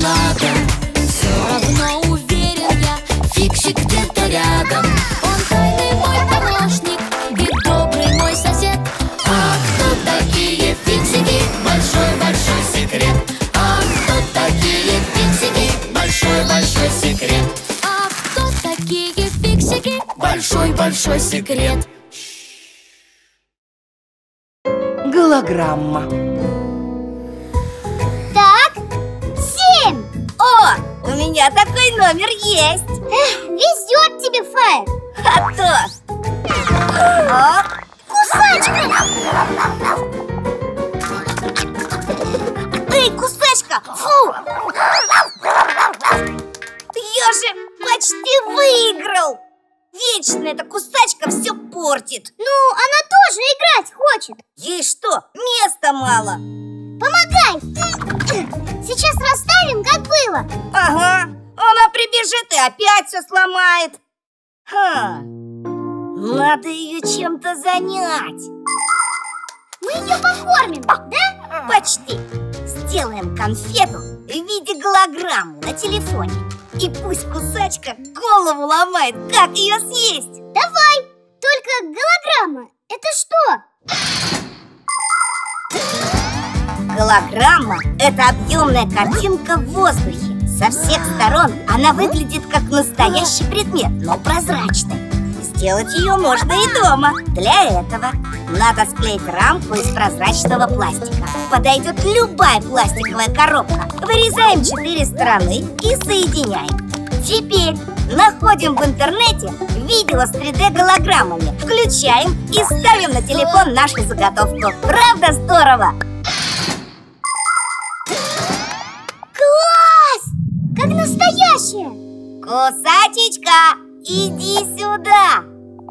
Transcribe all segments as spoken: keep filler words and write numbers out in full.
шагом. Все равно уверен я, фиксик где-то рядом. Он тайный мой помощник и добрый мой сосед. А кто такие фиксики? Большой-большой секрет. А кто такие фиксики? Большой-большой секрет. А кто такие фиксики? Большой-большой секрет. Голограмма. Так, семь. О, у меня такой номер есть. Эх, везет тебе, Фаер. А то. О, Кусачка! эй, кусачка! Фу! Я же почти выиграл! Вечно эта кусачка все портит. Ну, она тоже играть хочет. Ей что, места мало? Помогай! Сейчас расставим, как было. Ага, она прибежит и опять все сломает. Ха, надо ее чем-то занять. Мы ее покормим, да? Почти. Сделаем конфету в виде голограммы на телефоне. И пусть кусачка голову ломает, как ее съесть. Давай! Только голограмма. Это что? Голограмма – это объемная картинка в воздухе. Со всех сторон она выглядит как настоящий предмет, но прозрачный. Сделать ее можно и дома. Для этого надо склеить рамку из прозрачного пластика. Подойдет любая пластиковая коробка. Вырезаем четыре стороны и соединяем. Теперь находим в интернете видео с три дэ голограммами. Включаем и ставим на телефон нашу заготовку. Правда здорово? Класс! Как настоящая! Кусачечка, иди сюда!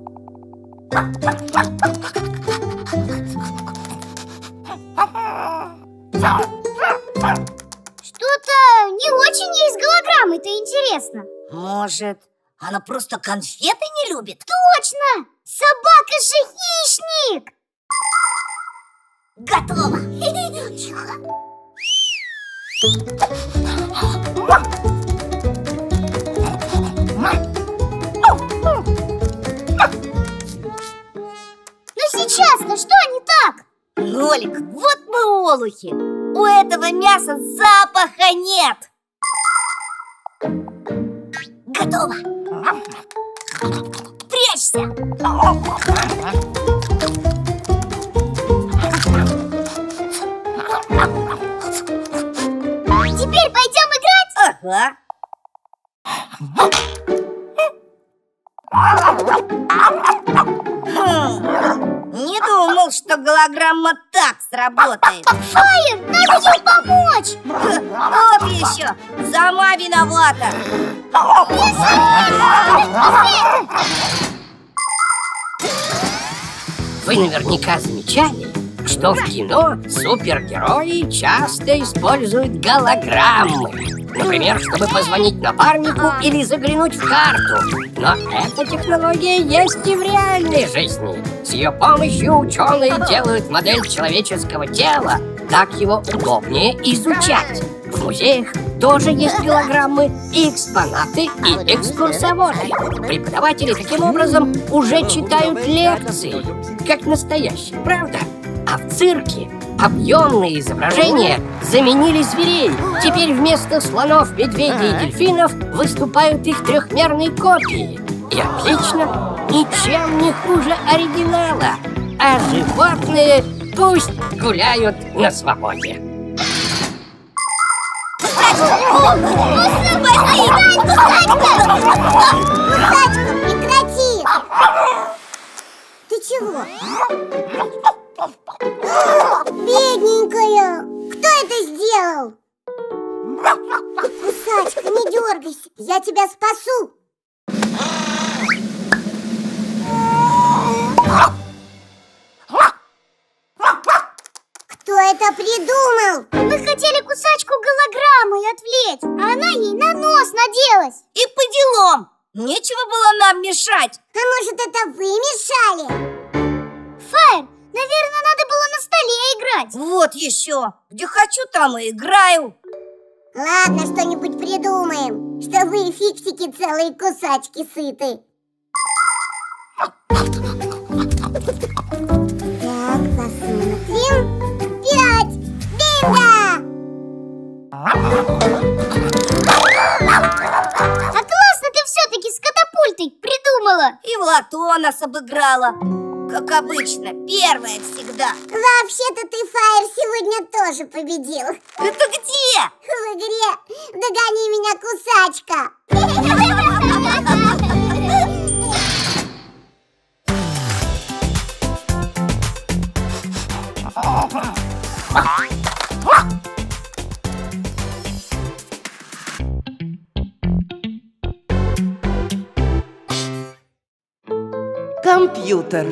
Что-то не очень ей с голограммой-то интересно. Может, она просто конфеты не любит? Точно! Собака же хищник! Готово! Тихо! Но сейчас-то что не так? Нолик, вот мы олухи! У этого мяса запаха нет! Готово! Прячься! Теперь пойдем играть? Ага. Хм, не думал, что голограмма так сработает. Фаер, надо ей помочь! Вот еще, сама виновата. Вы наверняка замечали, что в кино супергерои часто используют голограммы. Например, чтобы позвонить напарнику или заглянуть в карту. Но эта технология есть и в реальной жизни. С ее помощью ученые делают модель человеческого тела. Так его удобнее изучать. В музеях тоже есть голограммы, и экспонаты, и экскурсоводы. Преподаватели таким образом уже читают лекции, как настоящие, правда? А в цирке объемные изображения заменили зверей. Теперь вместо слонов, медведей и дельфинов выступают их трехмерные копии. И отлично, ничем не хуже оригинала. А животные пусть гуляют на свободе. Кусачка, прекрати! Ты чего? Бедненькая! Кто это сделал? Кусачка, не дергайся, я тебя спасу. Кто это придумал? Мы хотели кусачку голограммой отвлечь, а она ей на нос наделась. И по делам. Нечего было нам мешать. А может, это вы мешали? Фаер, наверное, надо было на столе играть. Вот еще. Где хочу, там и играю. Ладно, что-нибудь придумаем, чтобы фиксики целые кусачки сыты. Так, посмотрим. Пять! Бинго! А классно ты все-таки с катапультой придумала. И в лото нас обыграла. Как обычно, первая всегда. Вообще-то ты, Фаер, сегодня тоже победил. Это где? В игре «Догони меня, кусачка». Компьютер.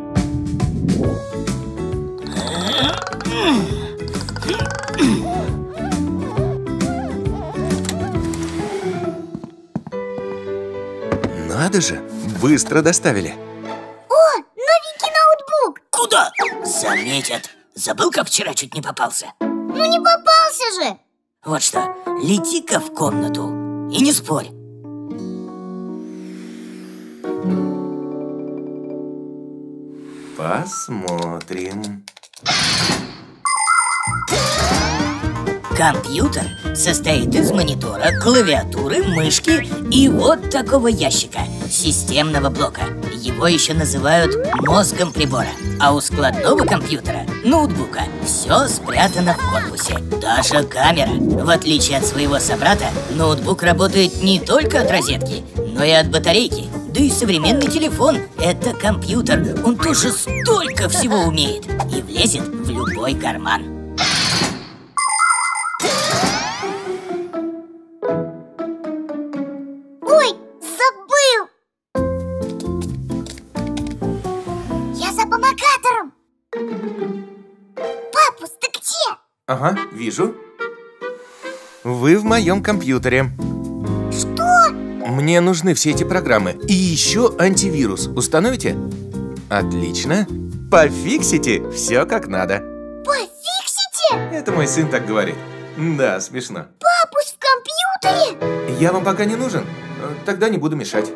Надо же, быстро доставили. О, новенький ноутбук. Куда? Заметят. Забыл, как вчера чуть не попался? Ну не попался же. Вот что, лети-ка в комнату и не спорь. Посмотрим. Компьютер состоит из монитора, клавиатуры, мышки и вот такого ящика – системного блока. Его еще называют мозгом прибора. А у складного компьютера, ноутбука, все спрятано в корпусе. Даже камера. В отличие от своего собрата, ноутбук работает не только от розетки, но и от батарейки. Да и современный телефон – это компьютер. Он тоже столько всего умеет и влезет в любой карман. Ой, забыл! Я за помогатором. Папус, ты где? Ага, вижу. Вы в моем компьютере. Что? Мне нужны все эти программы. И еще антивирус. Установите? Отлично. Пофиксите все как надо. Пофиксите? Это мой сын так говорит. Да, смешно. Папус в компьютере? Я вам пока не нужен? Тогда не буду мешать.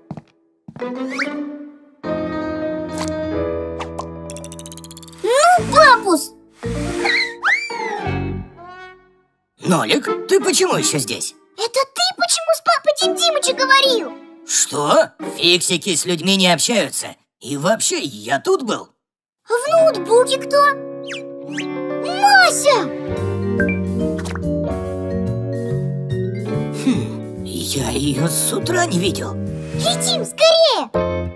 Ну, папус! Нолик, ты почему еще здесь? Это ты почему с папой Дим Димыча говорил? Что? Фиксики с людьми не общаются. И вообще, я тут был. А в ноутбуке кто? Мася! Хм, я ее с утра не видел. Летим скорее!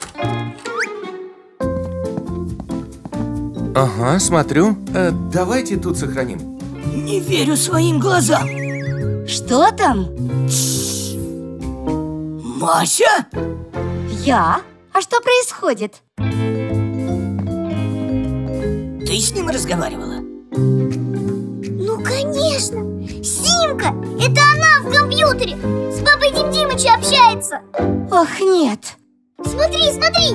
Ага, смотрю. Э, давайте тут сохраним. Не верю своим глазам. Что там? Мася? Я? А что происходит? Ты с ним разговаривала? Ну, конечно! Симка! Это она в компьютере! С папой Дим Димыча общается! Ох, нет! Смотри, смотри!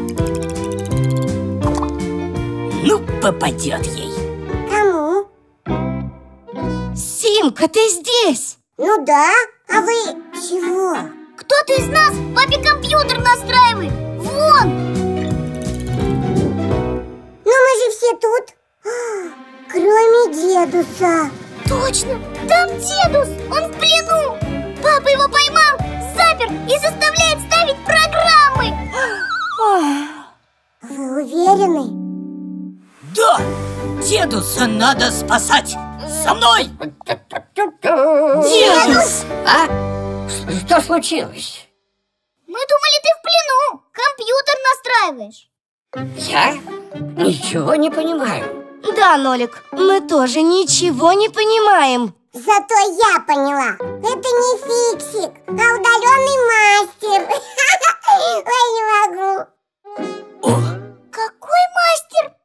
Ну, попадет ей. Кому? Симка, ты здесь? Ну да, а вы чего? Кто-то из нас папе компьютер настраивает! Вон! Ну мы же все тут. А, кроме дедуса. Точно! Там дедус! Он в плену! Папа его поймал, запер и заставляет ставить программы! Вы уверены? Да! Дедуса надо спасать! За мной! Дедус! А? Что случилось? Мы думали, ты в плену! Компьютер настраиваешь! Я ничего не понимаю. Да, Нолик, мы тоже ничего не понимаем. Зато я поняла. Это не фиксик, а удаленный мастер. Ой, не могу. О, Какой мастер?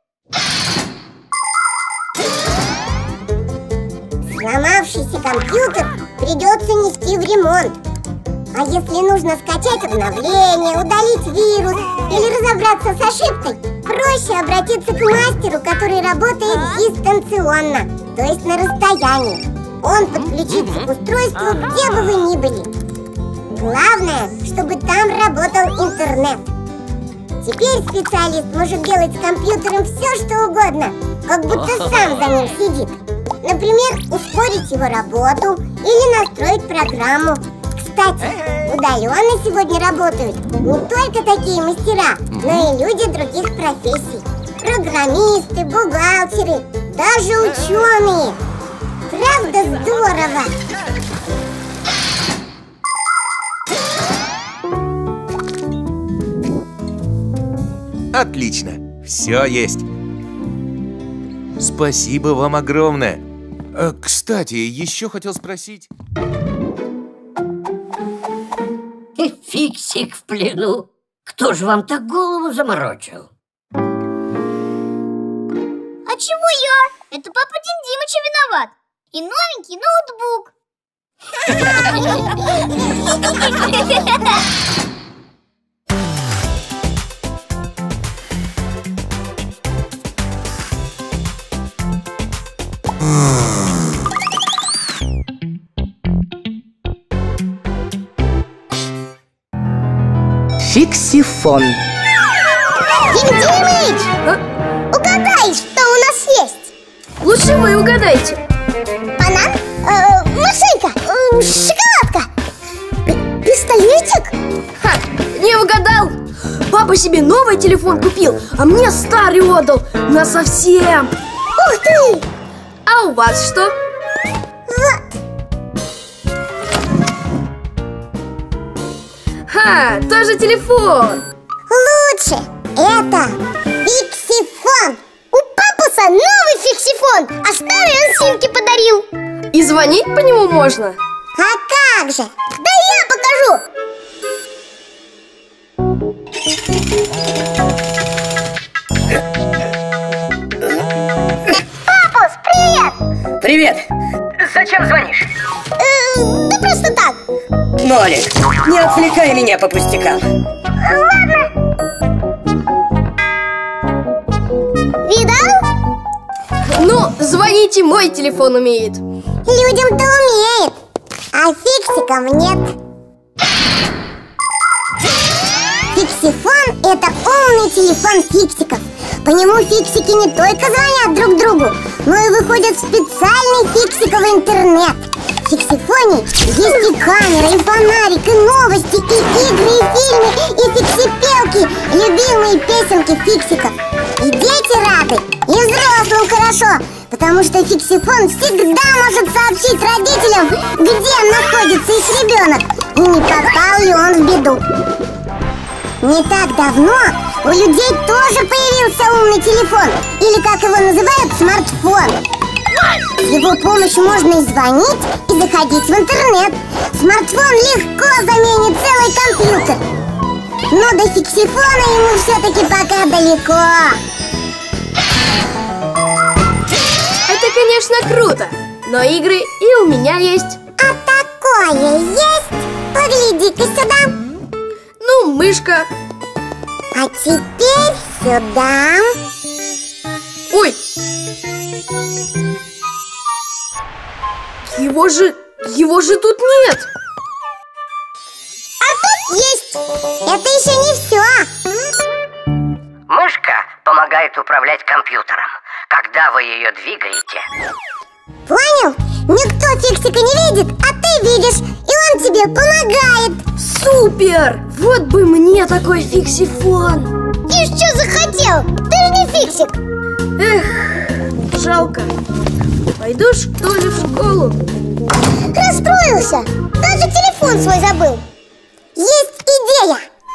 Сломавшийся компьютер придется нести в ремонт. А если нужно скачать обновление, удалить вирус или разобраться с ошибкой, проще обратиться к мастеру, который работает дистанционно, то есть на расстоянии. Он подключится к устройству, где бы вы ни были. Главное, чтобы там работал интернет. Теперь специалист может делать с компьютером все, что угодно, как будто сам за ним сидит. Например, ускорить его работу или настроить программу. Кстати, удаленно сегодня работают не только такие мастера, но и люди других профессий. Программисты, бухгалтеры, даже ученые. Правда здорово? Отлично, все есть. Спасибо вам огромное. А, кстати, еще хотел спросить. Фиксик в плену. Кто же вам так голову заморочил? А чего я? Это папа Дим Димыча виноват. И новенький ноутбук. Фиксифон. Дим Димыч! А? Угадай, что у нас есть. Лучше вы угадайте. Банан, э, машинка, э, шоколадка, П пистолетик. Ха, не угадал. Папа себе новый телефон купил, а мне старый отдал насовсем. Ух ты! А у вас что? Вот. Ха, тоже телефон. Лучше. Это фиксифон. У папуса новый фиксифон, а старый он Симке подарил. И звонить по нему можно? А как же? Да я покажу. Папус, привет! Привет. Зачем звонишь? Э, да просто так. Нолик, не отвлекай меня по пустякам. Видал? Ну, звоните, мой телефон умеет. Людям-то умеет, а фиксикам нет. Фиксифон – это умный телефон фиксиков. По нему фиксики не только звонят друг другу, но и выходят в специальный фиксиковый интернет. В фиксифоне есть и камера, и фонарик, и новости, и игры, и фильмы, и фиксипелки, любимые песенки фиксиков. И дети рады, и взрослым хорошо, потому что фиксифон всегда может сообщить родителям, где находится их ребенок, и не попал ли он в беду. Не так давно у людей тоже появился умный телефон, или, как его называют, смартфон. С его помощью можно и звонить, и заходить в интернет. Смартфон легко заменит целый компьютер. Но до фиксифона ему все-таки пока далеко. Это, конечно, круто, но игры и у меня есть. А такое есть? Погляди-ка сюда. Ну, мышка. А теперь сюда. Ой! Его же... его же тут нет! А тут есть. Это еще не все. Мышка помогает управлять компьютером, когда вы ее двигаете. Понял? Никто фиксика не видит, а ты видишь, и он тебе помогает. Супер! Вот бы мне такой фиксифон! И что захотел? Ты же не фиксик. Эх, жалко. Пойду, что ли, в школу? Расстроился. Даже телефон свой забыл. Есть идея.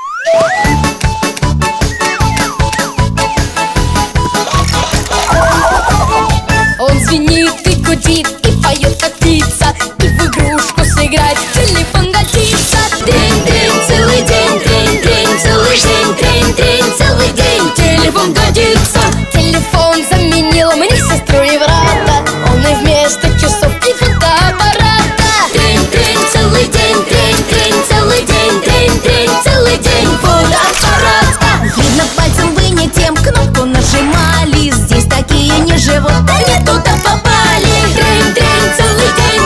Он звенит и гудит, и поет как птица, и в игрушку сыграть телефон годится. Трень-трень, целый день, трень-трень, целый день, трень-трень, целый день, телефон годится. Телефон заменил мне сестру и брата, он и вместо часов и фотоаппарата. Трень-трень, целый день, трень-трень, целый день, трень-трень, целый день, фотоаппарат. Видно, пальцем вы не тем кнопку нажимали. Здесь такие не живут, да не туда попали. Трень-трень, целый день,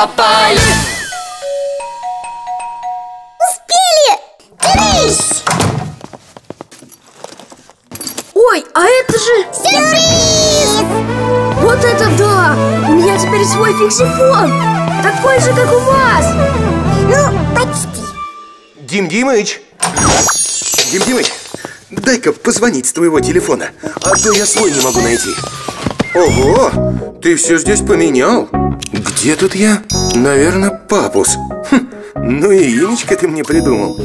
попали. Успели! Трыщ! Ой, а это же... Сюрприз! Вот это да! У меня теперь свой фиксифон! Такой же, как у вас! Ну, почти. Дим Димыч! Дим Димыч, дай-ка позвонить с твоего телефона, а то я свой не могу найти. Ого! Ты все здесь поменял? Где тут я? Наверное, папус. Хм, ну и имечко ты мне придумал.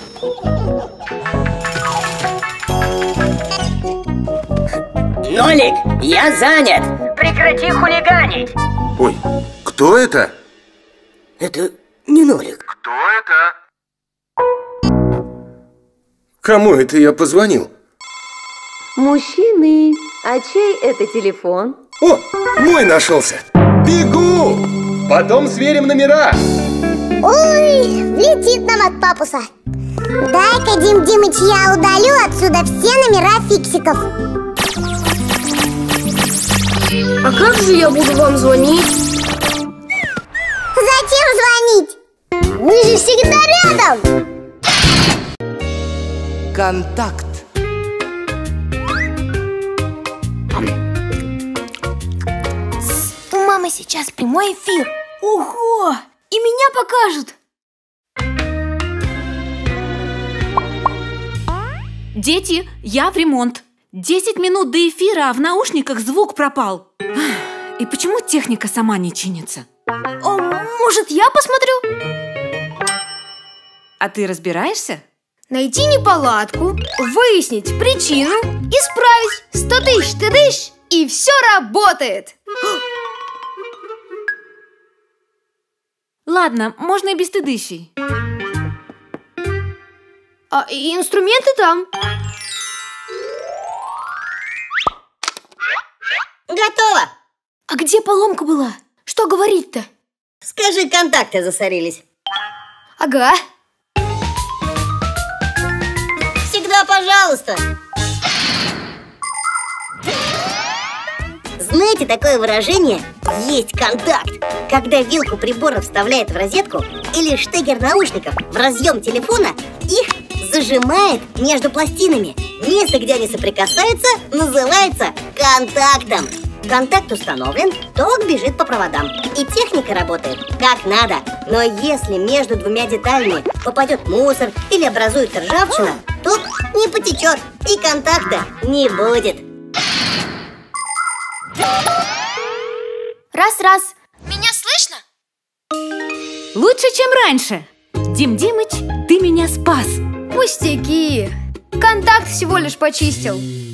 Нолик, я занят. Прекрати хулиганить. Ой, кто это? Это не Нолик. Кто это? Кому это я позвонил? Мужчины, а чей это телефон? О, мой нашелся. Бегу! Потом сверим номера. Ой, летит нам от папуса. Дай-ка, Дим Димыч, я удалю отсюда все номера фиксиков. А как же я буду вам звонить? Зачем звонить? Мы же всегда рядом. Контакт. У мамы сейчас прямой эфир. Ого! И меня покажут! Дети, я в ремонт. Десять минут до эфира, а в наушниках звук пропал. И почему техника сама не чинится? О, может, я посмотрю? А ты разбираешься? Найти неполадку, выяснить причину, исправить. Сто тысяч, ты дышь, и все работает. Ладно, можно и без тыдыщей. А и инструменты там. Готово! А где поломка была? Что говорить-то? Скажи, контакты засорились. Ага. Всегда пожалуйста. Знаете такое выражение «есть контакт», когда вилку прибора вставляет в розетку или штекер наушников в разъем телефона, их зажимает между пластинами. Место, где они соприкасаются, называется контактом. Контакт установлен, ток бежит по проводам, и техника работает как надо. Но если между двумя деталями попадет мусор или образуется ржавчина, ток не потечет и контакта не будет. Раз-раз. Меня слышно? Лучше, чем раньше. Дим Димыч, ты меня спас. Пустяки. Контакт всего лишь почистил.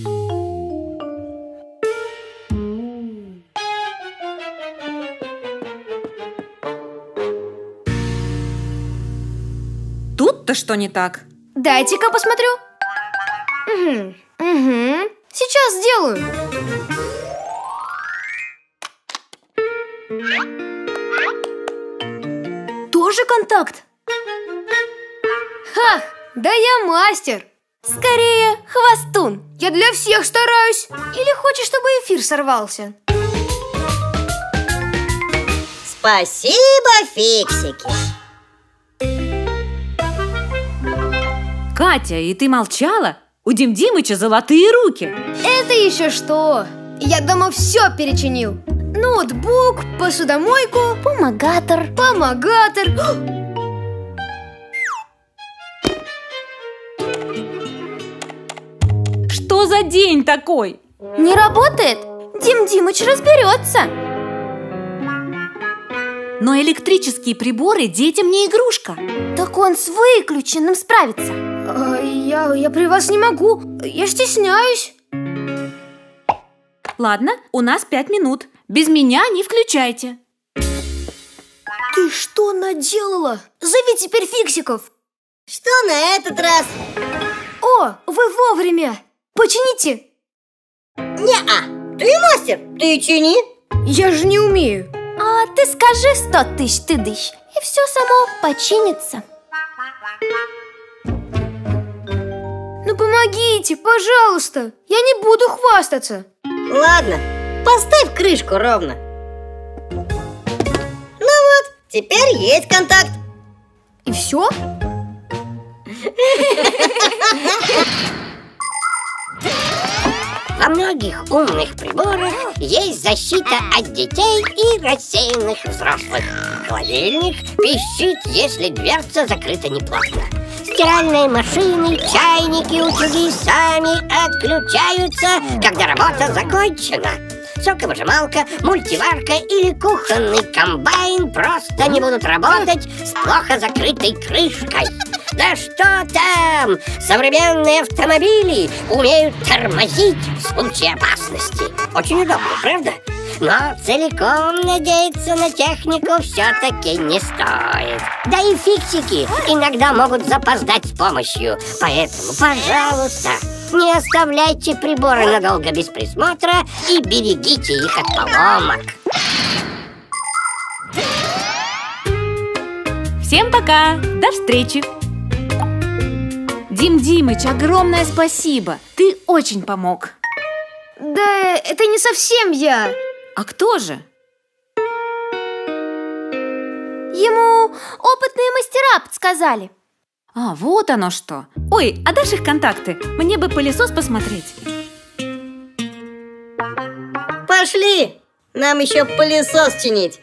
Тут-то что не так? Дайте-ка посмотрю. Угу, угу. Сейчас сделаю. Тоже контакт? Ха, да я мастер. Скорее, хвостун. Я для всех стараюсь. Или хочешь, чтобы эфир сорвался? Спасибо, фиксики. Катя, и ты молчала? У Дим Димыча золотые руки. Это еще что? Я дома все перечинил. Ноутбук, посудомойку, Помогатор. помогатор. Что за день такой? Не работает? Дим Димыч разберется. Но электрические приборы детям не игрушка. Так он с выключенным справится. А, я, я при вас не могу. Я стесняюсь. Ладно, у нас пять минут. Без меня не включайте. Ты что наделала? Зови теперь фиксиков. Что на этот раз? О, вы вовремя. Почините. Не-а, ты мастер, ты чини. Я же не умею. А ты скажи сто тысяч ты дыщ, и все само починится. Ну помогите, пожалуйста. Я не буду хвастаться. Ладно, поставь крышку ровно. Ну вот, теперь есть контакт. И все? Во многих умных приборах есть защита от детей и рассеянных взрослых. Холодильник пищит, если дверца закрыта неплотно. Стиральные машины, чайники, утюги сами отключаются, когда работа закончена. Соковыжималка, мультиварка или кухонный комбайн просто не будут работать с плохо закрытой крышкой. Да что там! Современные автомобили умеют тормозить в случае опасности. Очень удобно, правда? Но целиком надеяться на технику все-таки не стоит. Да и фиксики иногда могут запоздать с помощью. Поэтому, пожалуйста, не оставляйте приборы надолго без присмотра и берегите их от поломок. Всем пока! До встречи! Дим Димыч, огромное спасибо! Ты очень помог. Да это не совсем я. А кто же? Ему опытные мастера подсказали. А, вот оно что. Ой, а дашь их контакты? Мне бы пылесос посмотреть. Пошли! Нам еще пылесос чинить.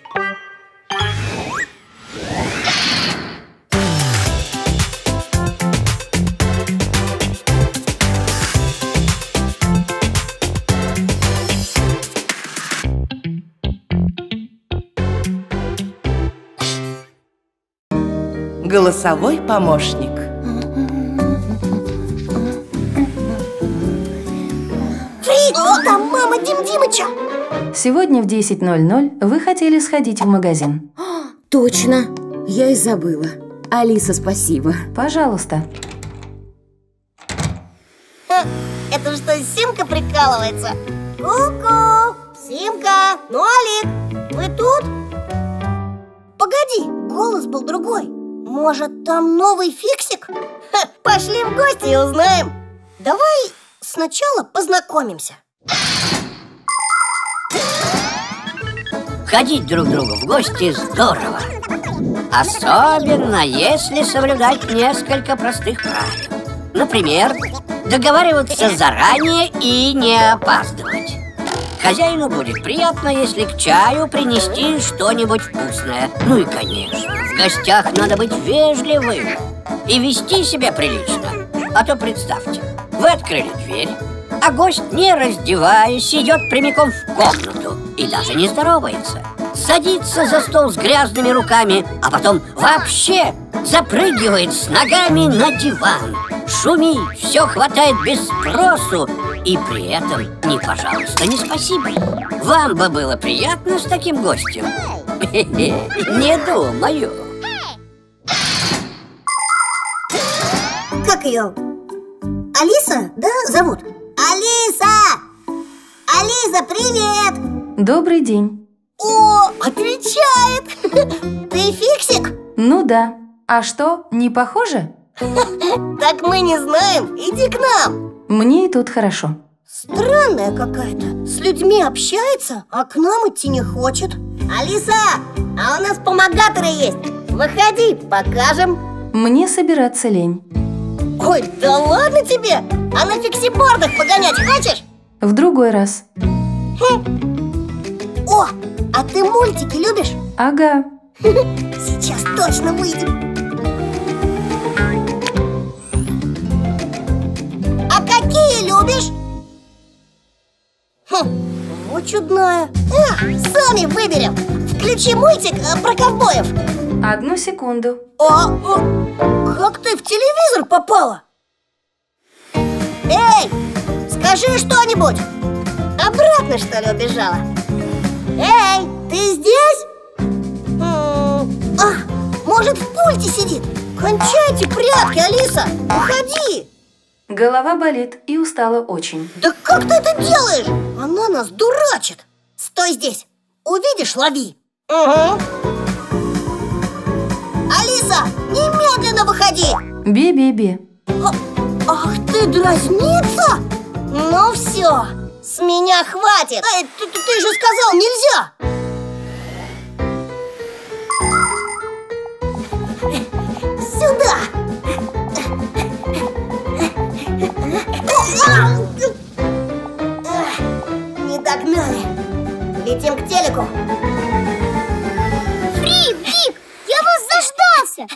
Голосовой помощник. Фрид, там мама Дим Димыча. Сегодня в десять ноль ноль вы хотели сходить в магазин. Точно, я и забыла. Алиса, спасибо. Пожалуйста. Это что, Симка прикалывается? Ку-ку! Симка! Нолик! Вы тут? Погоди, голос был другой. Может, там новый фиксик? Ха, пошли в гости и узнаем. Давай сначала познакомимся. Ходить друг к другу в гости здорово. Особенно, если соблюдать несколько простых правил. Например, договариваться заранее и не опаздывать. Хозяину будет приятно, если к чаю принести что-нибудь вкусное. Ну и, конечно, в гостях надо быть вежливым и вести себя прилично. А то представьте, вы открыли дверь, а гость, не раздеваясь, идет прямиком в комнату и даже не здоровается. Садится за стол с грязными руками, а потом вообще запрыгивает с ногами на диван. Шумит, все хватает без спросу. И при этом ни пожалуйста, ни спасибо. Вам бы было приятно с таким гостем? Не думаю. Как ее? Алиса, да, зовут? Алиса! Алиса, привет! Добрый день. О, отвечает! Ты фиксик? Ну да. А что, не похоже? Так мы не знаем. Иди к нам. Мне и тут хорошо. Странная какая-то. С людьми общается, а к нам идти не хочет. Алиса, а у нас помогаторы есть. Выходи, покажем. Мне собираться лень. Ой, да ладно тебе. А на фиксибордах погонять хочешь? В другой раз. Хм. О, а ты мультики любишь? Ага. Сейчас точно выйдем. А какие любишь? Хм, вот чудная. А, сами выберем. Включи мультик э, про ковбоев. Одну секунду. А, а, как ты в телевизор попала? Эй, скажи что-нибудь. Обратно, что ли, убежала? Эй, ты здесь? М-м, а, может, в пульте сидит? Кончайте прятки, Алиса. Уходи. Голова болит и устала очень. Да как ты это делаешь? Она нас дурачит. Стой здесь. Увидишь, лови. Угу. Алиса, немедленно выходи. Би-би-би. А, ах ты дразнится? Ну все, с меня хватит. Эй, ты, ты, ты же сказал, нельзя.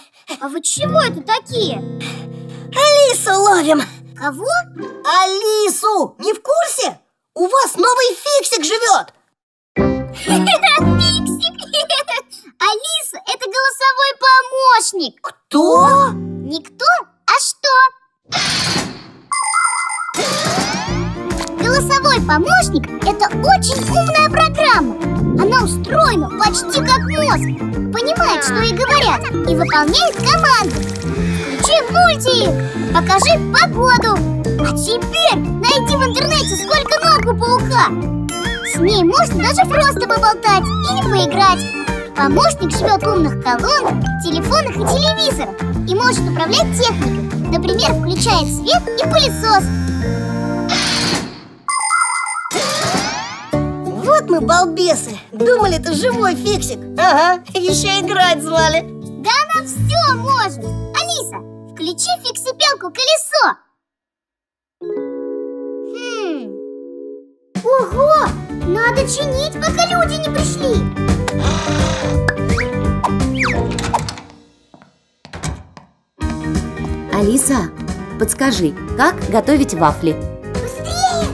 А вы чего это такие? Алису ловим. Кого? Алису! Не в курсе? У вас новый фиксик живет. Фиксик! Алиса, это голосовой помощник. Кто? Никто, а что? Голосовой помощник – это очень умная программа. Она устроена почти как мозг. Понимает, что ей говорят, и выполняет команды. Включи мультик, покажи погоду. А теперь найди в интернете, сколько ног у паука. С ней можно даже просто поболтать или поиграть. Помощник живет в умных колонках, телефонах и телевизорах и может управлять техникой. Например, включает свет и пылесос. Вот мы балбесы. Думали, это живой фиксик. Ага, еще играть звали. Да она все может. Алиса, включи фиксипелку колесо. Хм. Ого, надо чинить, пока люди не пришли. Алиса, подскажи, как готовить вафли? Быстрее!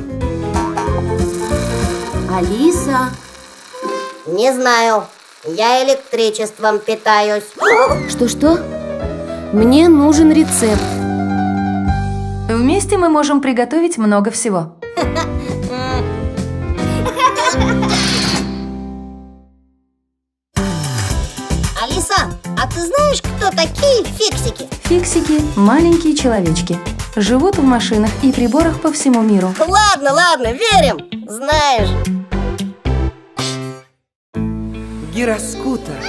Алиса? Не знаю. Я электричеством питаюсь. Что-что? Мне нужен рецепт. Вместе мы можем приготовить много всего. Алиса, а ты знаешь, кто такие фиксики? Фиксики – маленькие человечки. Живут в машинах и приборах по всему миру. Ладно, ладно, верим. Знаешь. Гироскутер.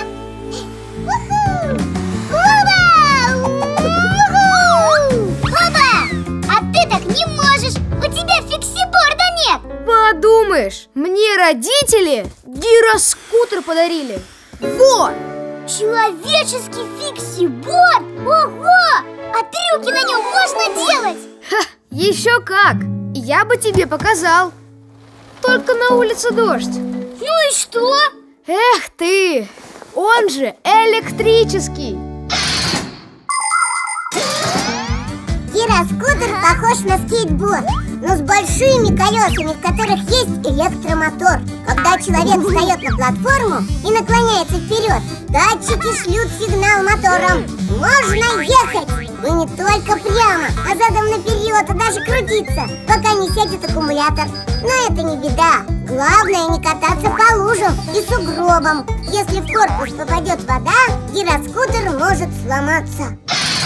Оба! А ты так не можешь! У тебя фиксиборда нет! Подумаешь, мне родители гироскутер подарили. Вот! Человеческий фиксиборд? Ого! А трюки на нем можно делать? Ха, еще как! Я бы тебе показал. Только на улице дождь. Ну и что? Эх ты! Он же электрический. Гироскутер похож на скейтборд, но с большими колесами, в которых есть электромотор. Когда человек встает на платформу и наклоняется вперед, датчики шлют сигнал мотором. Можно ехать! И не только прямо, а задом наперед, и даже крутиться, пока не сядет аккумулятор. Но это не беда. Главное не кататься по лужам и сугробам. Если в корпус попадет вода, гироскутер может сломаться.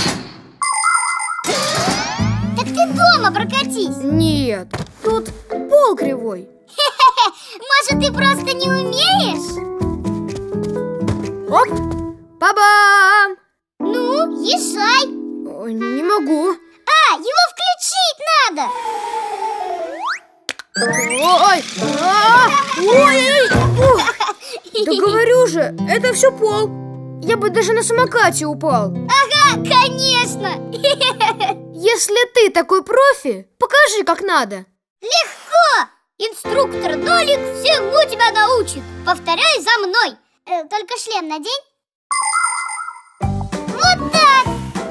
Так ты дома прокатись. Нет, тут пол кривой. Может, ты просто не умеешь? Оп! Ба-бам! Ну, езжай. Ой, не могу. А, его включить надо. Ой! А! Ой! Да говорю же, это все пол. Я бы даже на самокате упал. Ага, конечно. Если ты такой профи, покажи, как надо. Легко! Инструктор Нолик всему тебя научит. Повторяй за мной. э, Только шлем надень. Вот так.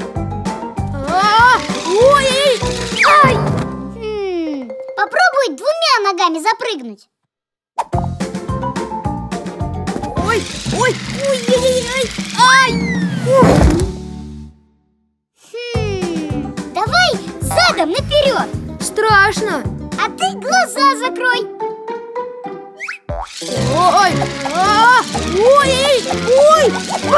А! Ой! Ай! Хм, попробуй двумя ногами запрыгнуть. Ой! Ой! Ой-ой-ой! Ай! Ух. Хм, давай задом наперед. Страшно. А ты глаза закрой. Ой! А! Ой! Ой!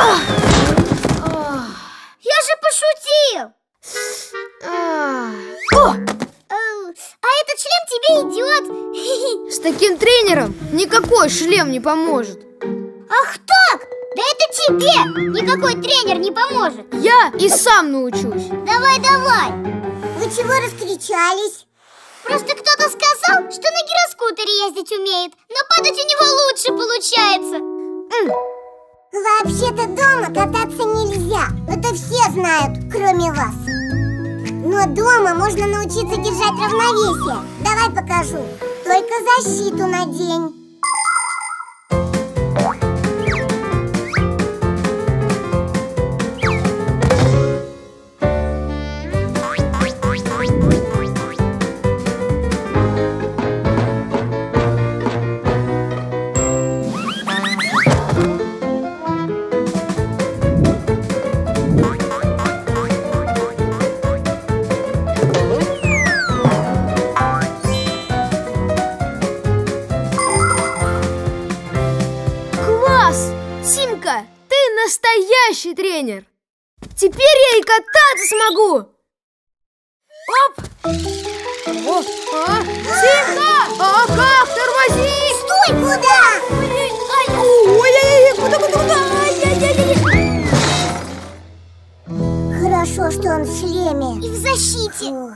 А! Я же пошутил. А! О! А этот шлем тебе идет. С таким тренером никакой шлем не поможет. Ах так! Да это тебе никакой тренер не поможет. Я и сам научусь. Давай, давай. Вы чего раскричались? Просто кто-то сказал, что на гироскутере ездить умеет, но падать у него лучше получается. Вообще-то дома кататься нельзя. Это все знают, кроме вас. Но дома можно научиться держать равновесие. Давай покажу. Только защиту надень. контейнер. Теперь я и кататься смогу. Оп! О, а? Тихо! А как? Тормози! Стой! Куда? Ой-ой-ой! Куда, куда, куда? Ай-яй-яй-яй! Хорошо, что он в шлеме. И в защите. Фух.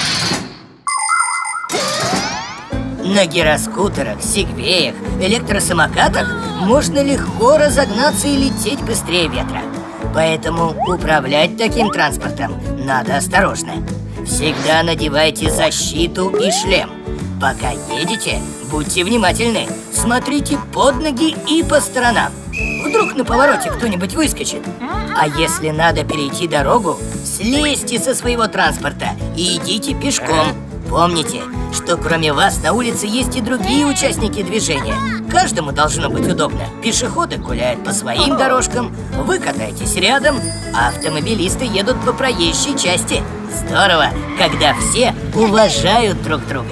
На гироскутерах, сегвеях, электросамокатах можно легко разогнаться и лететь быстрее ветра. Поэтому управлять таким транспортом надо осторожно. Всегда надевайте защиту и шлем. Пока едете, будьте внимательны. Смотрите под ноги и по сторонам. Вдруг на повороте кто-нибудь выскочит. А если надо перейти дорогу, слезьте со своего транспорта и идите пешком. Помните, что кроме вас на улице есть и другие участники движения. Каждому должно быть удобно. Пешеходы гуляют по своим дорожкам, вы катаетесь рядом, а автомобилисты едут по проезжей части. Здорово, когда все уважают друг друга.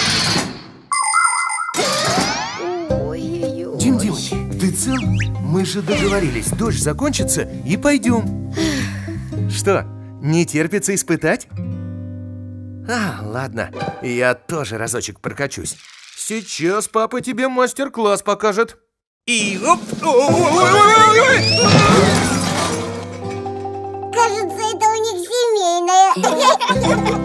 Дим Димыч, ты цел? Мы же договорились, дождь закончится и пойдем. Что, не терпится испытать? А, ладно, я тоже разочек прокачусь. Сейчас папа тебе мастер-класс покажет. И оп! Кажется, это у них семейное.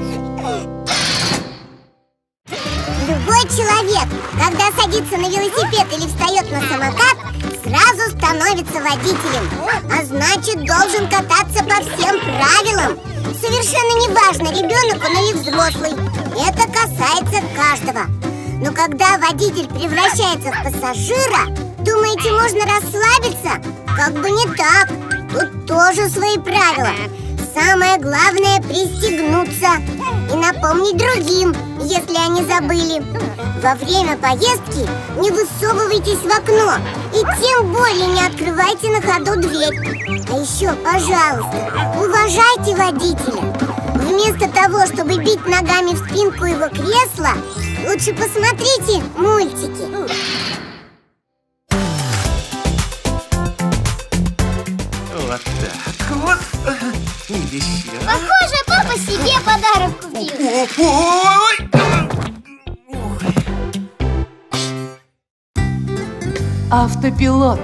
Любой человек, когда садится на велосипед или встает на самокат, сразу становится водителем. А значит, должен кататься по всем правилам. Совершенно не важно, ребенок он или взрослый. Это касается каждого. Но когда водитель превращается в пассажира, думаете, можно расслабиться? Как бы не так. Тут тоже свои правила. Самое главное — пристегнуться и напомнить другим, если они забыли. Во время поездки не высовывайтесь в окно и тем более не открывайте на ходу дверь. А еще, пожалуйста, уважайте водителя. Вместо того, чтобы бить ногами в спинку его кресла, лучше посмотрите мультики. Вот так вот. И еще. Похоже, папа себе подарок купил. Ой! Автопилот.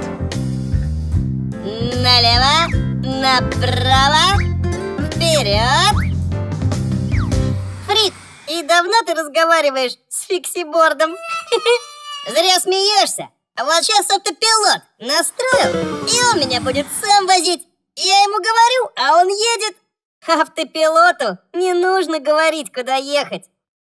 Налево, направо, вперед. Фрид, и давно ты разговариваешь с фиксибордом? Зря смеешься. А вот сейчас автопилот настрою, и он меня будет сам возить. Я ему говорю, а он едет. Автопилоту не нужно говорить, куда ехать.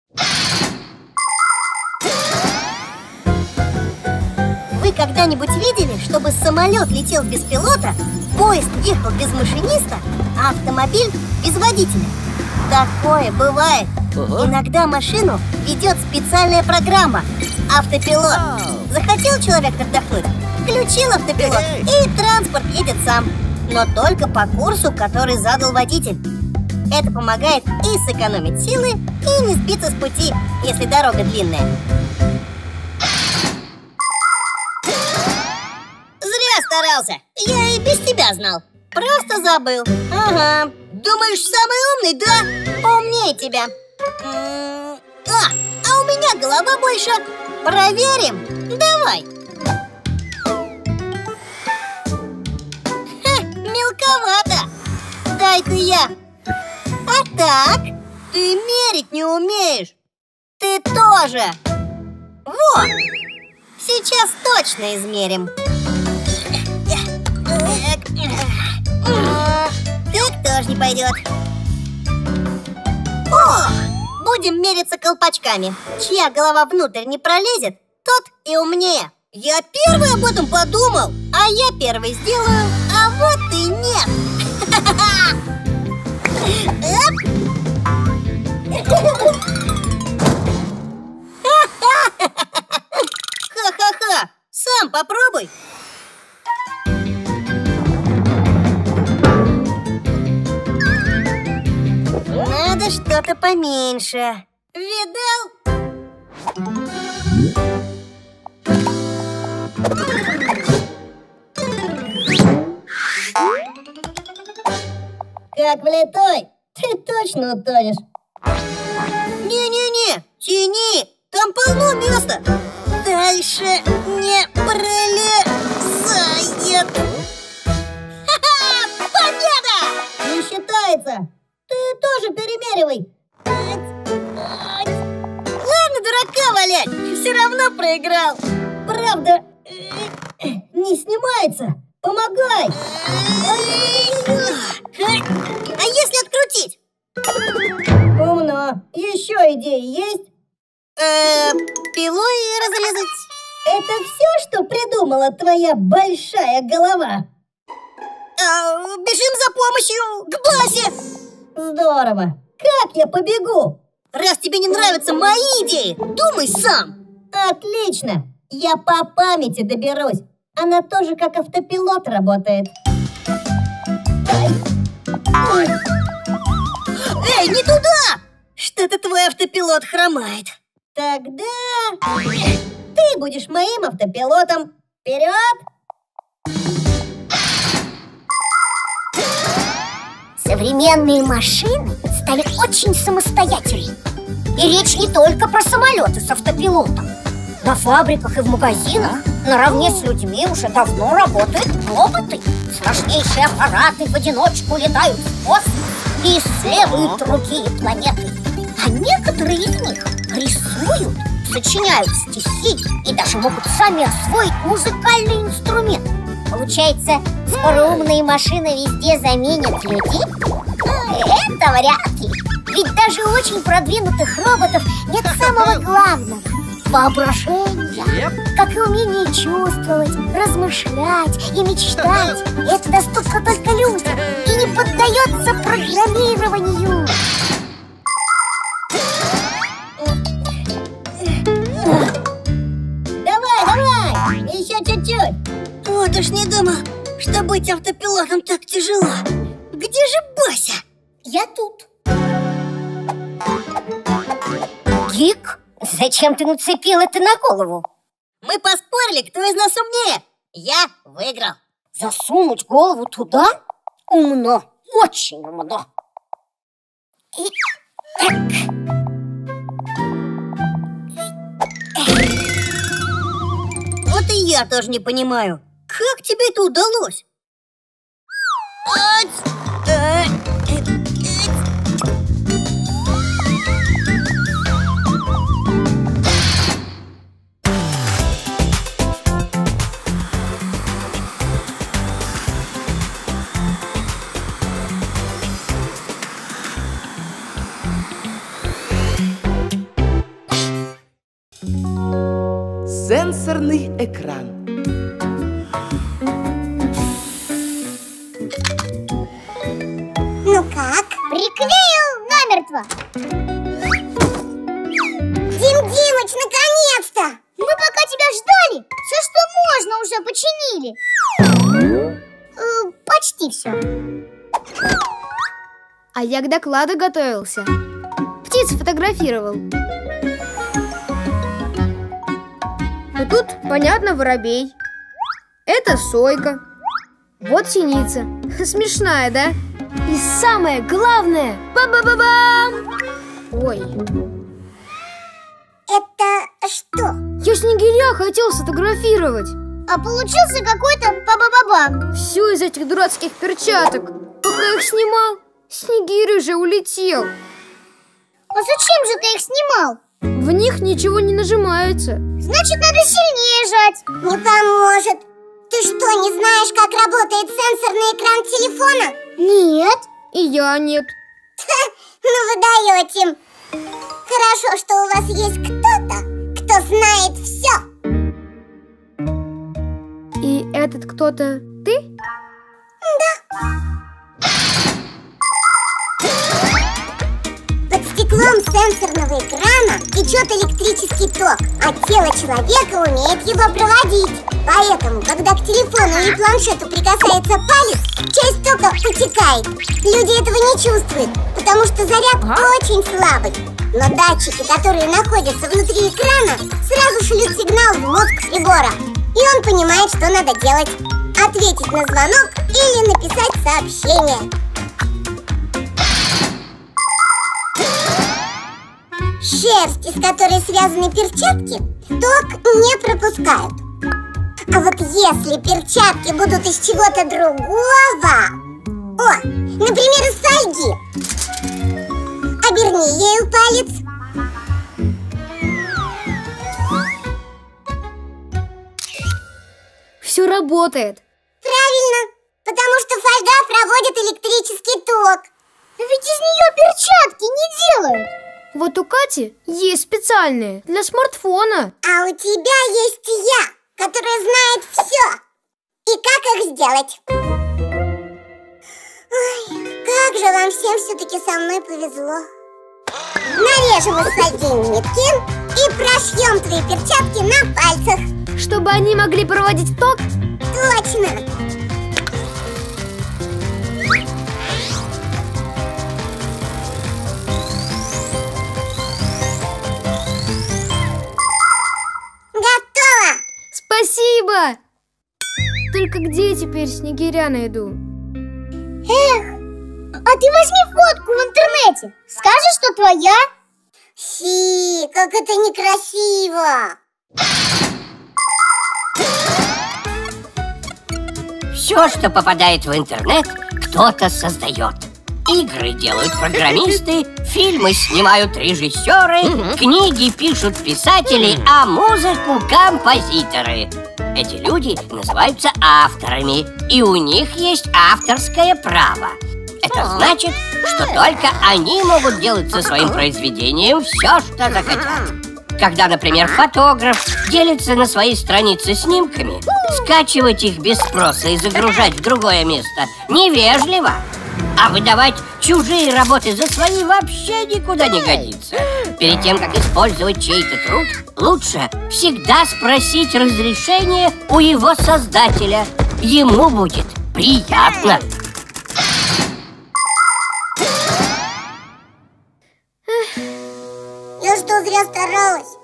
Вы когда-нибудь видели, чтобы самолет летел без пилота, поезд ехал без машиниста, а автомобиль без водителя? Такое бывает. Иногда машину ведет специальная программа – автопилот. Захотел человек отдохнуть, включил автопилот, и транспорт едет сам. Но только по курсу, который задал водитель. Это помогает и сэкономить силы, и не сбиться с пути, если дорога длинная. Зря старался. Я и без тебя знал. Просто забыл. Ага. Думаешь, самый умный, да? Умнее тебя. М-м- а, а у меня голова больше. Проверим? Давай. Ха, мелковато. Дай-ка я. А так? Ты мерить не умеешь. Ты тоже. Вот. Сейчас точно измерим. Так тоже не пойдет. О! Будем мериться колпачками. Чья голова внутрь не пролезет, тот и умнее. Я первый об этом подумал, а я первый сделаю, а вот и нет. Ха-ха-ха! Сам попробуй. Надо что-то поменьше. Видал? Как влетай, ты точно утонешь. Не-не-не, тяни, там полно места. Дальше не пролезает. Ха-ха, победа! Не считается. Ты тоже перемеривай. Ладно, дурака валять, все равно проиграл. Правда, не снимается. Помогай. А если открутить? Умно. Еще идеи есть? Э, пилой разрезать. Это все, что придумала твоя большая голова? А, бежим за помощью к Басе. Здорово. Как я побегу? Раз тебе не нравятся мои идеи, думай сам. Отлично. Я по памяти доберусь. Она тоже как автопилот работает. Эй, не туда! Что-то твой автопилот хромает. Тогда ты будешь моим автопилотом. Вперед! Современные машины стали очень самостоятельными. И речь не только про самолеты с автопилотом. На фабриках и в магазинах наравне с людьми уже давно работают роботы. Сложнейшие аппараты в одиночку летают в космос и исследуют другие планеты. А некоторые из них рисуют, сочиняют стихи и даже могут сами освоить музыкальный инструмент. Получается, скоро умные машины везде заменят людей? Это вряд ли. Ведь даже у очень продвинутых роботов нет самого главного – воображения. Как и умение чувствовать, размышлять и мечтать. Это доступно только людям и не поддается программированию. Давай, давай! Еще чуть-чуть! Вот уж не думал, что быть автопилотом так тяжело. Где же Бася? Я тут. Гик, зачем ты нацепил это на голову? Мы поспорили, кто из нас умнее. Я выиграл. Засунуть голову туда? Умно, очень умно. И... так. Вот и я тоже не понимаю, как тебе это удалось? Сенсорный экран. Ну как? Приклеил намертво. Дим Димыч, наконец-то! Мы пока тебя ждали, все, что можно, уже починили. Э, почти все. А я к докладу готовился. Птиц фотографировал. И тут, понятно, воробей. Это сойка. Вот синица. Смешная, да? И самое главное, ба-ба-ба-бам! Ой. Это что? Я снегиря хотел сфотографировать. А получился какой-то ба-ба-ба-бам. Все из этих дурацких перчаток. Пока я их снимал, снегирь уже улетел. А зачем же ты их снимал? В них ничего не нажимается. Значит, надо сильнее жать. Не поможет. Ты что, не знаешь, как работает сенсорный экран телефона? Нет. И я нет. Ну вы даете. Хорошо, что у вас есть кто-то, кто знает все. И этот кто-то ты? Да. Под стеклом сенсорного экрана течет электрический ток, а тело человека умеет его проводить. Поэтому, когда к телефону или планшету прикасается палец, часть тока потекает. Люди этого не чувствуют, потому что заряд очень слабый. Но датчики, которые находятся внутри экрана, сразу шлют сигнал в мозг прибора. И он понимает, что надо делать. Ответить на звонок или написать сообщение. Шерсть, из которой связаны перчатки, ток не пропускают. А вот если перчатки будут из чего-то другого... О, например, из фольги. Оберни ею палец. Все работает. Правильно, потому что фольга проводит электрический ток. Но ведь из нее перчатки не делают. Вот у Кати есть специальные для смартфона. А у тебя есть я, которая знает все. И как их сделать. Ой, как же вам всем все-таки со мной повезло. Нарежем из фольги нитки и прошьем твои перчатки на пальцах. Чтобы они могли проводить ток? Точно! Готово! Спасибо! Только где теперь снегиря найду? Эх, а ты возьми фотку в интернете. Скажешь, что твоя? Фи, как это некрасиво! Все, что попадает в интернет, кто-то создает. Игры делают программисты, фильмы снимают режиссеры, книги пишут писатели, а музыку композиторы. Эти люди называются авторами, и у них есть авторское право. Это значит, что только они могут делать со своим произведением все, что захотят. Когда, например, фотограф делится на своей странице снимками, скачивать их без спроса и загружать в другое место невежливо. А выдавать чужие работы за свои вообще никуда не годится. Перед тем, как использовать чей-то труд, лучше всегда спросить разрешение у его создателя. Ему будет приятно. Я что, зря старалась?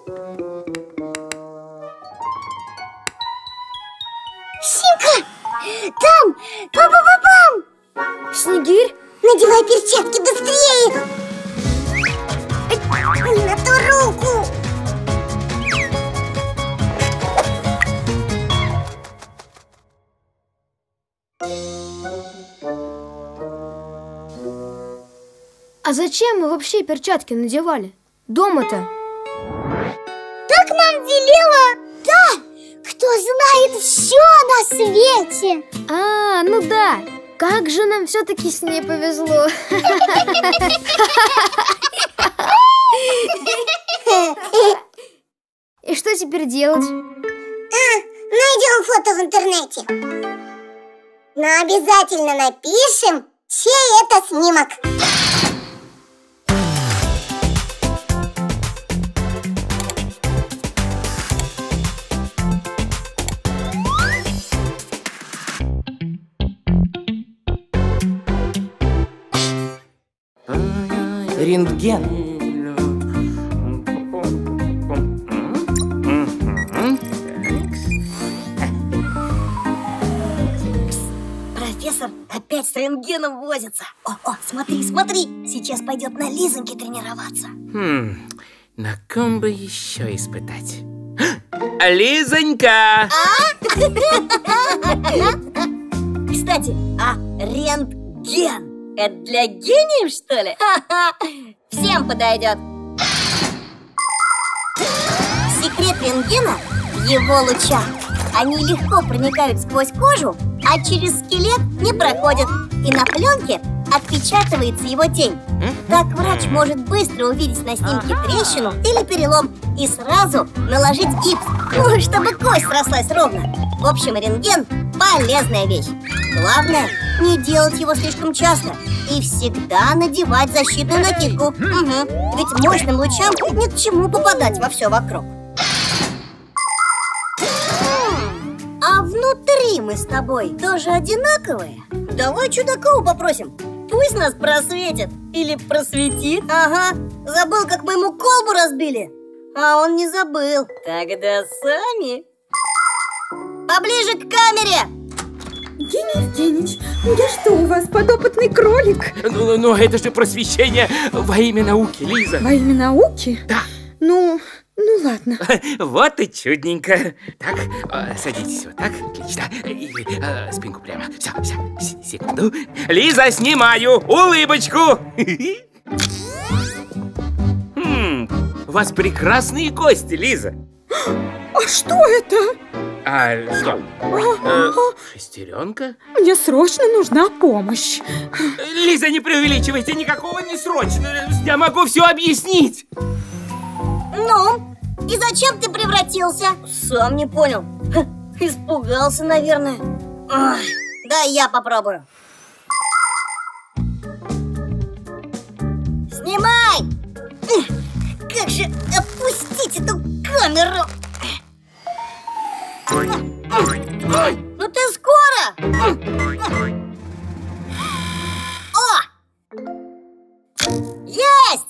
Симка! Там! Пам-пам-пам-пам! Снегирь? Надевай перчатки быстрее! Не на ту руку! А зачем мы вообще перчатки надевали? Дома-то? Так нам велела та, кто знает все на свете. А, ну да. Как же нам все-таки с ней повезло. И что теперь делать? А, найдем фото в интернете. Но обязательно напишем, чей это снимок. Рентген. Профессор опять с рентгеном возится. О, о, смотри, смотри, сейчас пойдет на Лизоньке тренироваться. Хм, на ком бы еще испытать? Лизонька! Кстати, а рентген — это для гениев, что ли? Всем подойдет. Секрет рентгена в его лучах. Они легко проникают сквозь кожу, а через скелет не проходят. И на пленке отпечатывается его тень. Так врач может быстро увидеть на снимке трещину или перелом и сразу наложить гипс, ну, чтобы кость срослась ровно. В общем, рентген – полезная вещь. Главное, не делать его слишком часто и всегда надевать защитную накидку. Угу. Ведь мощным лучам ни к чему попадать во все вокруг. А внутри мы с тобой тоже одинаковые? Давай Чудакова попросим. Пусть нас просветит. Или просветит. Ага, забыл, как мы ему колбу разбили. А он не забыл. Тогда сами. Поближе к камере. Евгений Евгеньевич, ну я что, у вас подопытный кролик? Ну, ну это же просвещение во имя науки, Лиза. Во имя науки? Да. Ну, ну ладно. Вот и чудненько. Так, садитесь вот так, отлично. И э, спинку прямо. Все, все, секунду. Лиза, снимаю улыбочку. Хм, у вас прекрасные кости, Лиза. А что это? А что? Э, шестеренка? Мне срочно нужна помощь. Лиза, не преувеличивайте, никакого не срочно. Я могу все объяснить. Ну, и зачем ты превратился? Сам не понял. Ха, испугался, наверное. Ах, да, я попробую. Снимай! Как же опустить эту камеру? Ну ты скоро! О! Есть!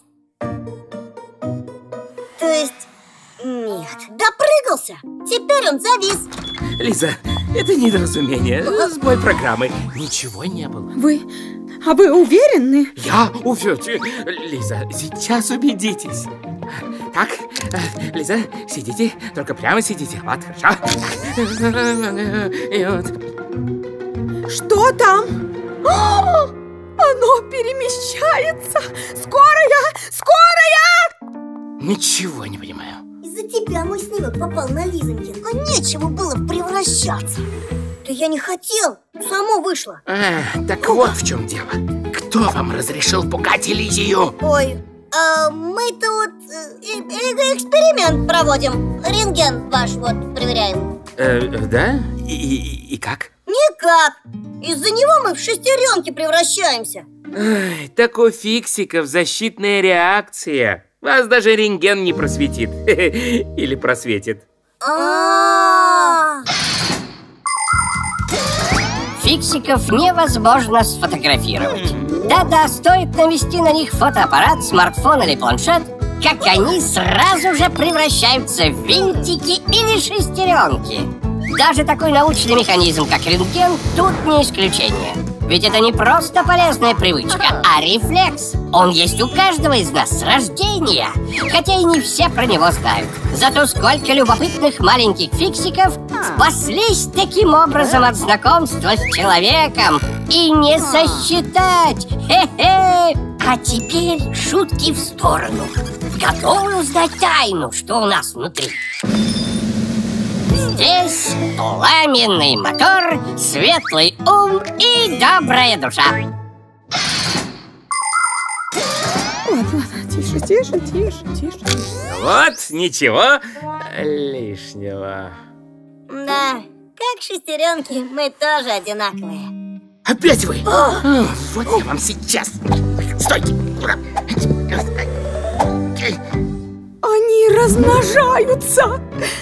То есть, нет, допрыгался. Теперь он завис. Лиза, это недоразумение, сбой программы. Ничего не было. Вы, а вы уверены? Я уверен. Лиза, сейчас убедитесь. Так, Лиза, сидите, только прямо сидите. Вот, хорошо. И вот. Что там? О, оно перемещается. Скорая! Скорая! Ничего не понимаю. Из-за тебя мой снимок попал на Лизоньке. А нечего было превращаться. Да я не хотел, само вышло. А, так вот в чем дело. Кто вам разрешил пугать Элизию? Ой, а мы тут э, э, эксперимент проводим. Рентген ваш вот проверяем. Э, да? И, и, и как? Никак. Из-за него мы в шестеренки превращаемся. Ай, так у фиксиков защитная реакция. Вас даже рентген не просветит. Или просветит. А-а-а! Фиксиков невозможно сфотографировать. Да-да, стоит навести на них фотоаппарат, смартфон или планшет, как они сразу же превращаются в винтики или шестеренки. Даже такой научный механизм, как рентген, тут не исключение. Ведь это не просто полезная привычка, а рефлекс. Он есть у каждого из нас с рождения, хотя и не все про него знают. Зато сколько любопытных маленьких фиксиков спаслись таким образом от знакомства с человеком. И не сосчитать! Хе-хе! А теперь шутки в сторону. Готовы узнать тайну, что у нас внутри? Здесь пламенный мотор, светлый ум и добрая душа. Ладно, ладно, тише, тише, тише, тише, тише. Вот, ничего лишнего. Да, как шестеренки, мы тоже одинаковые. Опять вы? О, вот я вам сейчас. Стойте! Они размножаются!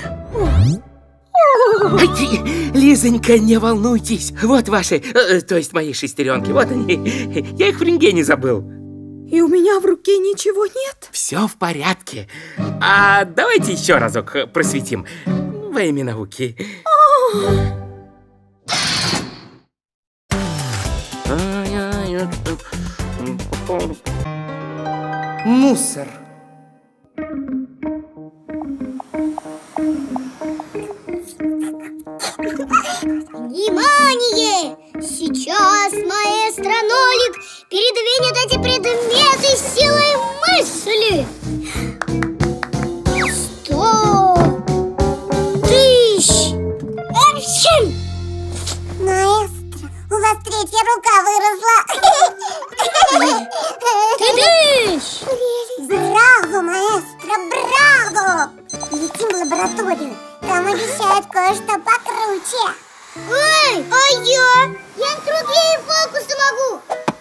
Лизонька, не волнуйтесь. Вот ваши, э, то есть мои шестеренки. Вот они. Я их в рентгене забыл. И у меня в руке ничего нет? Все в порядке. А давайте еще разок просветим во имя науки. Мусор. Внимание! Сейчас маэстро Нолик передвинет эти предметы силой мысли. Сто тысяч! Экшн! Маэстро, у вас третья рука выросла. Тыдыщ! Браво, маэстро, браво! Летим в лабораторию. Там обещают кое-что покруче. Ой, а я? Я другие фокусы могу.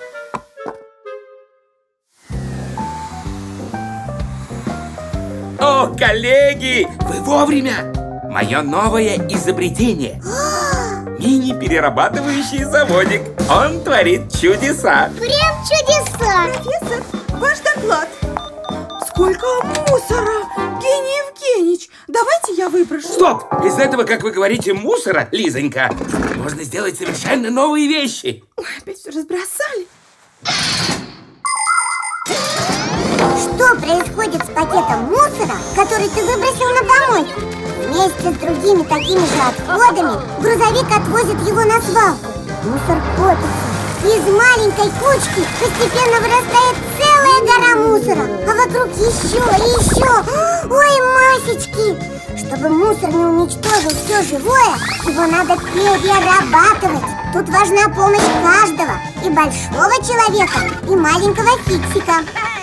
О, коллеги, вы вовремя! Мое новое изобретение. Мини-перерабатывающий заводик. Он творит чудеса. Прям чудеса. Профессор, ваш доклад. Сколько мусора! Евгений Евгеньевич, давайте я выброшу. Стоп! Из этого, как вы говорите, мусора, Лизонька, можно сделать совершенно новые вещи. Ой, опять все разбросали. Что происходит с пакетом мусора, который ты выбросил на помойку? Вместе с другими такими же отходами грузовик отвозит его на свалку. Мусор копится. Из маленькой кучки постепенно вырастает целая гора мусора, а вокруг еще и еще. Ой, Масечки! Чтобы мусор не уничтожил все живое, его надо перерабатывать. Тут важна помощь каждого, и большого человека, и маленького фиксика.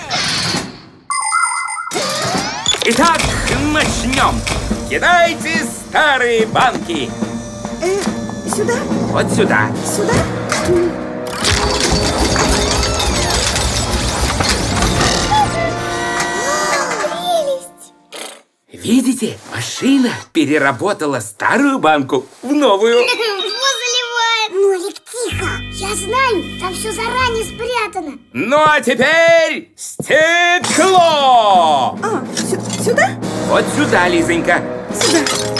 Итак, начнем. Кидайте старые банки. Э, сюда? Вот сюда. Сюда? Видите, машина переработала старую банку в новую. Нолик, тихо! Я знаю, там все заранее спрятано. Ну а теперь стекло! А, сюда? Вот сюда, Лизонька. Сюда.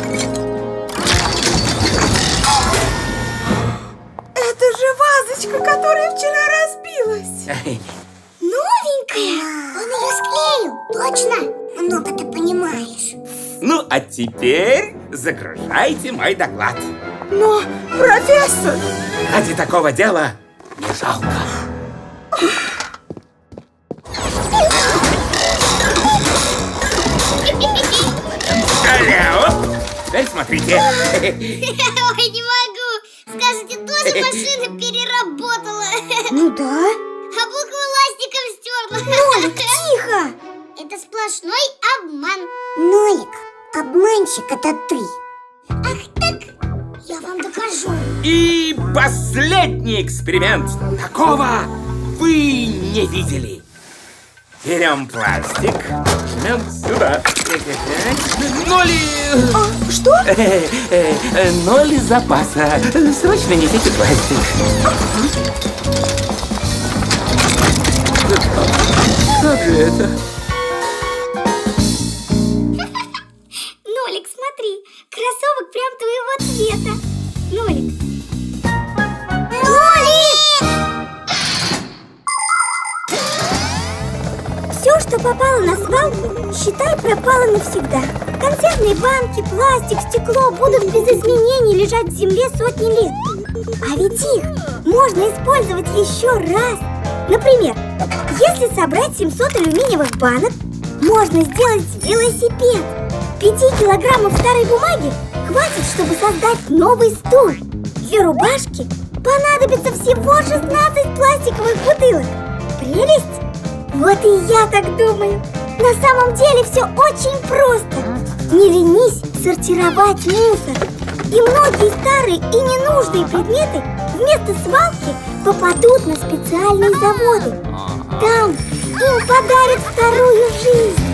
Это же вазочка, которая вчера разбилась. Новенькая! Он ее склеил, точно! Много ты понимаешь. Ну, а теперь загружайте мой доклад. Но, профессор! Ради такого дела не жалко. Алло! Теперь смотрите. Ой, не могу. Скажете, тоже машина переработала. Ну да. А буквы ластиком стерла. Нолик, тихо! Это сплошной обман. Нолик, обманщик это ты. Ах так, я вам докажу. И последний эксперимент. Такого вы не видели. Берем пластик, жмем сюда. Ноли... А, что? Э, э, э, ноли запаса. Срочно несите пластик. Как же это? Нолик, смотри, кроссовок прям твоего цвета. Нолик. Нолик! Все, что попало на свалку, считай, пропало навсегда. Консервные банки, пластик, стекло будут без изменений лежать в земле сотни лет. А ведь их можно использовать еще раз. Например, если собрать семьсот алюминиевых банок, можно сделать велосипед. Пяти килограммов старой бумаги хватит, чтобы создать новый стул. Для рубашки понадобится всего шестнадцать пластиковых бутылок. Прелесть? Вот и я так думаю. На самом деле все очень просто. Не ленись сортировать мусор. И многие старые и ненужные предметы вместо свалки попадут на специальные заводы. Там им подарят вторую жизнь.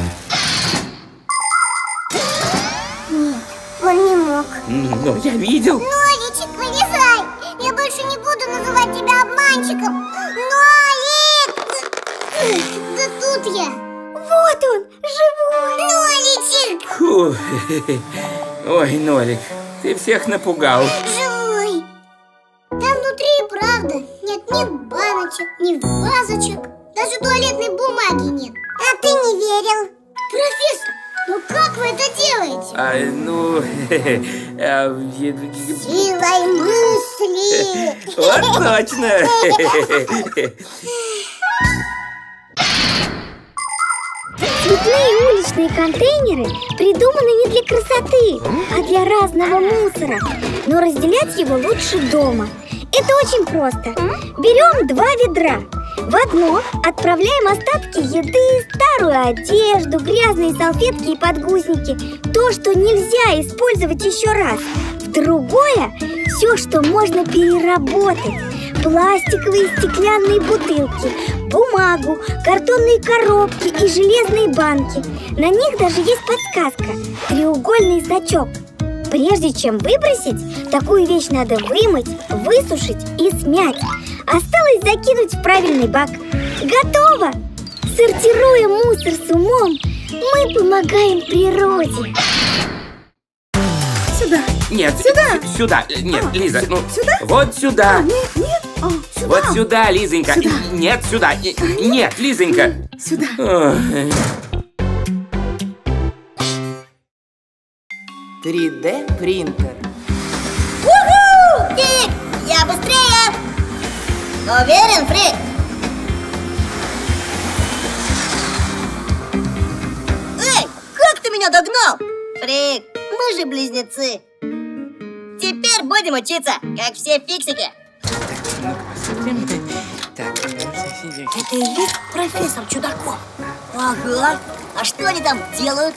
Нет, он не мог. Ну, я видел. Ноличек, вылезай! Я больше не буду называть тебя обманщиком. Нолик! Да тут я. Вот он, живой. Ноличек! Фу. Ой, Нолик, ты всех напугал. Живой. Там внутри и правда нет ни баночек, ни вазочек. Даже туалетной бумаги нет. А ты не верил? Профессор, ну как вы это делаете? А, ну... Силой мысли. Вот точно. Цветные уличные контейнеры придуманы не для красоты, а для разного мусора. Но разделять его лучше дома. Это очень просто. Берем два ведра. В одно отправляем остатки еды, старую одежду, грязные салфетки и подгузники. То, что нельзя использовать еще раз. В другое все, что можно переработать. Пластиковые и стеклянные бутылки, бумагу, картонные коробки и железные банки. На них даже есть подсказка – треугольный значок. Прежде чем выбросить, такую вещь надо вымыть, высушить и смять. Осталось закинуть в правильный бак. Готово! Сортируя мусор с умом, Мы помогаем природе. Сюда. Нет, Сюда. с- сюда. Нет, А, Лиза, ну, сюда? вот сюда. А, нет, нет. А, сюда. Вот сюда, Лизонька. Сюда. Нет, сюда. Нет, Лизонька. Сюда. Ой. три дэ принтер. Уху! Фрик, я быстрее! Уверен, Фрик? Эй, как ты меня догнал? Фрик, мы же близнецы. Теперь будем учиться, как все фиксики. Так. Это и есть профессор Чудаков? Ага. А что они там делают?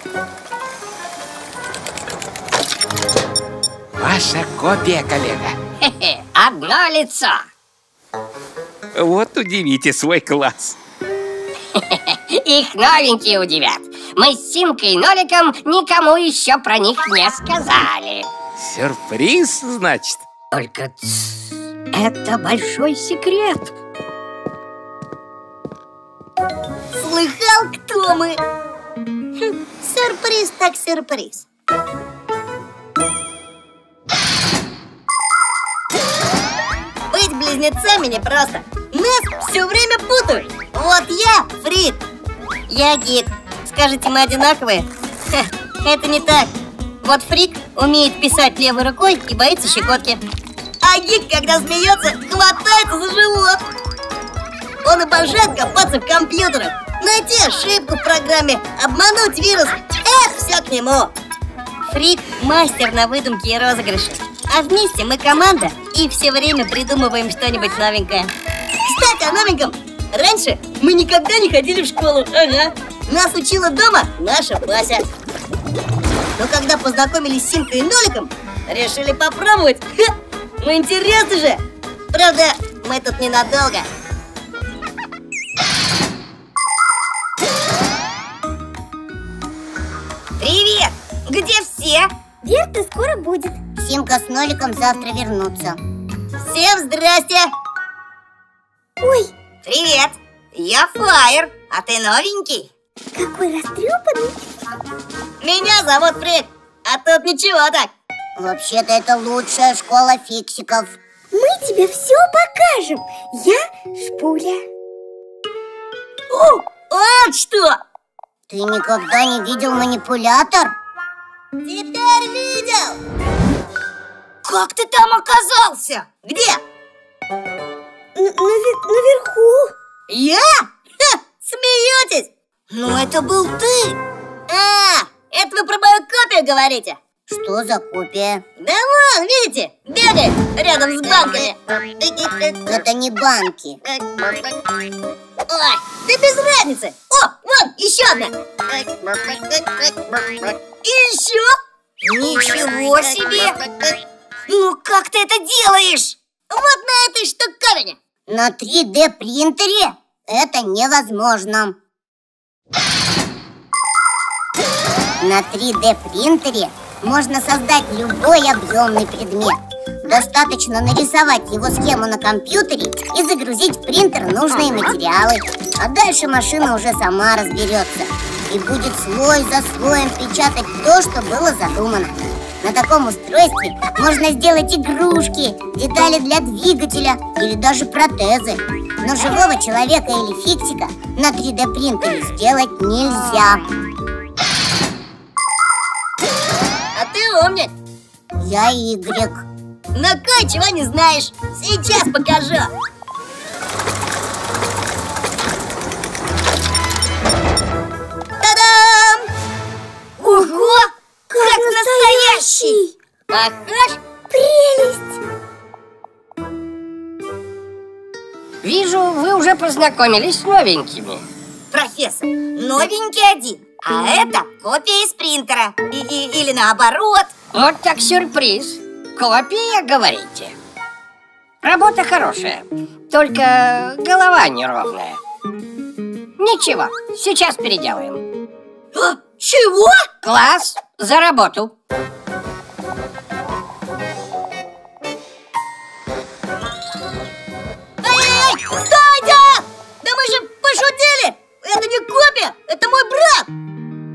Ваша копия, коллега. Хе-хе, одно лицо. Вот удивите свой класс. Их новенькие удивят. Мы с Симкой и Ноликом никому еще про них не сказали. Сюрприз, значит? Только тс, это большой секрет. Слыхал, кто мы? Хм, сюрприз так сюрприз. Быть близнецами непросто. Нас все время путают. Вот я Фрик, я Гик. Скажете, мы одинаковые? Ха, это не так. Вот Фрик умеет писать левой рукой и боится щекотки. А Гик, когда смеется, хватается за живот. Он обожает копаться в компьютерах, найти ошибку в программе, обмануть вирус. Это все к нему. Фрик – мастер на выдумки и розыгрыши. А вместе мы команда и все время придумываем что-нибудь новенькое. Кстати, о новеньком. Раньше мы никогда не ходили в школу. Ага. Нас учила дома наша Бася. Но когда познакомились с Симкой и Ноликом, решили попробовать. Ха! Ну интересно же. Правда, мы тут ненадолго. Привет! Где все? Берта скоро будет. Симка с Ноликом завтра вернутся. Всем здрасте! Ой, Привет! Я Флайер, а ты новенький? какой растрепанный. Меня зовут Фрик, а тут ничего так. Вообще-то это лучшая школа фиксиков. Мы тебе все покажем. Я Шпуля. О, вот что! Ты никогда не видел манипулятор? Теперь видел! Как ты там оказался? Где? Н- наве- наверху. Я? Ха, смеетесь? Ну это был ты! А, это вы про мою копию говорите? Что за копия? Да вон, видите, бегает рядом с банками. Это не банки. Ой, да без разницы. О, вон, еще одна. И еще? Ничего себе! Ну как ты это делаешь? Вот на этой штуковине. На три дэ принтере это невозможно. На три дэ принтере можно создать любой объемный предмет. Достаточно нарисовать его схему на компьютере и загрузить в принтер нужные материалы. А дальше машина уже сама разберется и будет слой за слоем печатать то, что было задумано. На таком устройстве можно сделать игрушки, детали для двигателя или даже протезы. Но живого человека или фиксика на три дэ принтере сделать нельзя. А ты умник. Я Игрек. Но кое-чего не знаешь. Сейчас покажу. Та-дам! Ого! Как, как настоящий! Похож? Прелесть! Вижу, вы уже познакомились с новенькими. Профессор, новенький один, а это копия из принтера. И, и, или наоборот. Вот так сюрприз. Копия, говорите? Работа хорошая, только голова неровная. Ничего, сейчас переделаем. А, чего? Класс, за работу. Эй, стойте! Да мы же пошутили! Это не копия, это мой брат!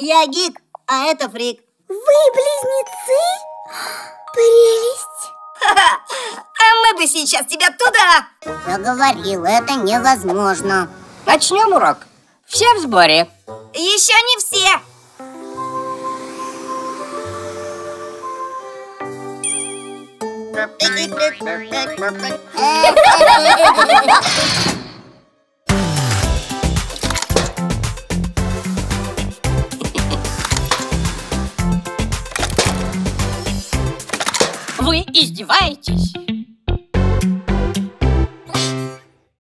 Я Гик, а это Фрик. Вы близнецы? Прелесть. А мы бы сейчас тебя туда. Я говорил, это невозможно. Начнем урок. Все в сборе. Еще не все. Вы издеваетесь?